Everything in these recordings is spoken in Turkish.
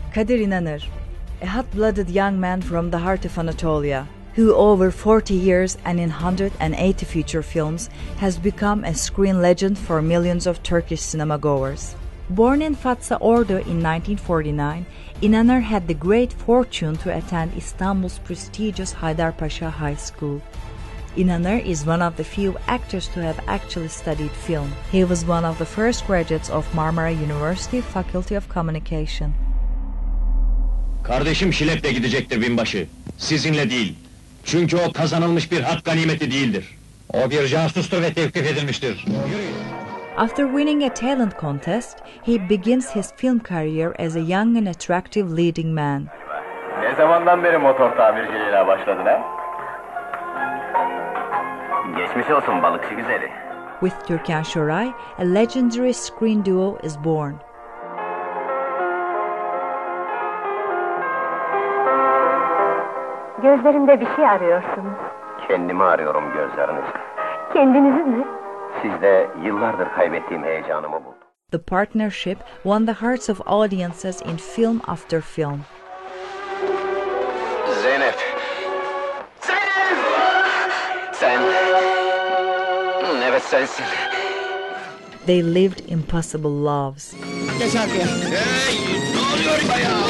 Kadir İnanır, a hot-blooded young man from the heart of Anatolia, who over 40 years and in 180 feature films has become a screen legend for millions of Turkish cinema goers. Born in Fatsa Ordu in 1949, İnanır had the great fortune to attend Istanbul's prestigious Haydarpaşa High School. İnanır is one of the few actors to have actually studied film. He was one of the first graduates of Marmara University Faculty of Communication. Kardeşim Şilep'le gidecektir binbaşı. Sizinle değil. Çünkü o kazanılmış bir hak ganimeti değildir. O bir casustur ve tevkif edilmiştir. After winning a talent contest, he begins his film career as a young and attractive leading man. Ne zamandan beri motor tamirciliğine başladın ha? Geçmiş olsun balıkçı güzeli. With Türkan Şoray, a legendary screen duo is born. Gözlerimde bir şey arıyorsunuz. Kendimi arıyorum gözlerinizde. Kendinizi mi? Sizde yıllardır kaybettiğim heyecanımı buldum. The partnership won the hearts of audiences in film after film. Zeynep! Zeynep! Sen... Evet sensin. They lived impossible loves. Geç arkaya. Hey! Ne oluyor bayağı?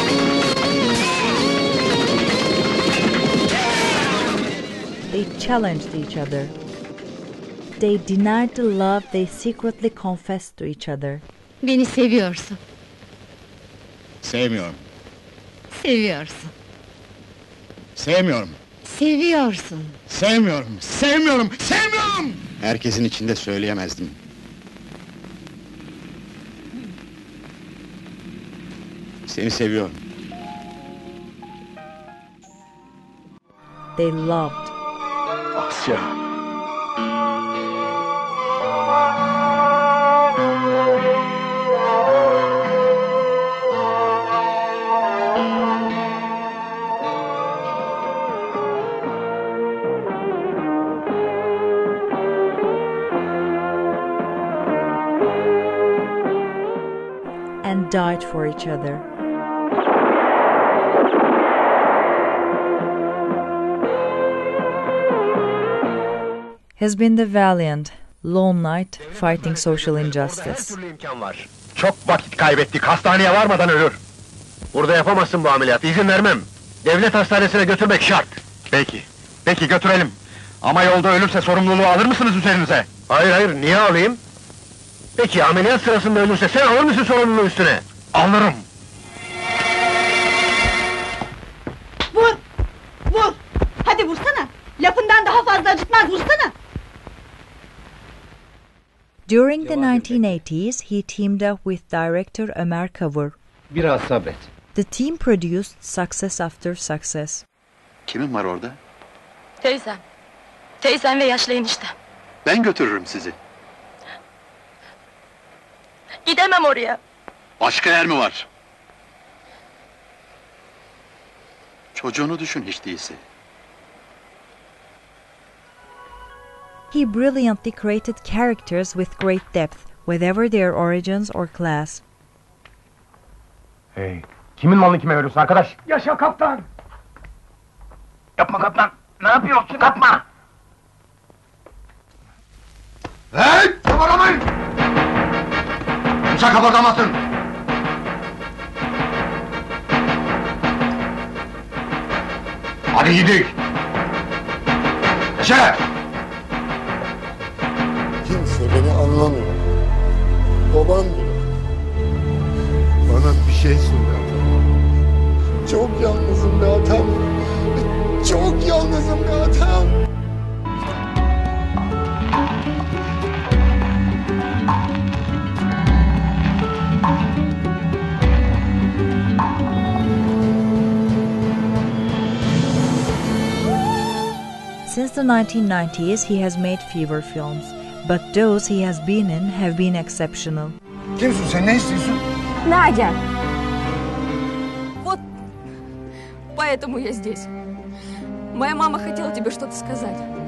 They challenged each other. They denied the love they secretly confessed to each other. Beni seviyorsun. Sevmiyorum. Seviyorsun. Sevmiyorum. Seviyorsun. Sevmiyorum. Sevmiyorum. Sevmiyorum. Herkesin içinde söyleyemezdim. Seni seviyorum. They loved. Asya! And died for each other. Has been the valiant, lone knight fighting social injustice. Her türlü imkan var. Çok vakit kaybettik, hastaneye varmadan ölür. Burada yapamazsın bu ameliyatı, izin vermem. Devlet hastanesine götürmek şart. Peki götürelim. Ama yolda ölürse sorumluluğu alır mısınız üzerinize? Hayır, niye alayım? Peki ameliyat sırasında ölürse sen alır mısın sorumluluğu üstüne? Alırım. Vur! Vur! Hadi vursana! Lafından daha fazla acıtmaz, vursana! During the 1980s, he teamed up with director Ömer Kavur. Biraz sabret. The team produced success after success. Kimin var orada? Teyzem. Teyzem ve yaşlı eniştem. Ben götürürüm sizi. Gidemem oraya. Başka yer mi var? Çocuğunu düşün hiç değilse. He brilliantly created characters with great depth, whatever their origins or class. Hey, kimin malını kime veriyorsun arkadaş? Yaşa kaptan! Yapma kaptan! Ne yapıyorsun? Kapma! Hey! Kıpırdamayın! Kimse kıpırdamasın! Hadi gidelim! Yaşa! Kimse beni anlamıyor. Babam bile. Bana bir şey söyle atam. Çok yalnızım be atam. Çok yalnızım be atam. Since the 1990s, he has made fewer films, but those he has been in have been exceptional. Kimsin sen, ne istiyorsun? Надя! Вот поэтому я здесь. Моя мама хотела тебе что-то сказать.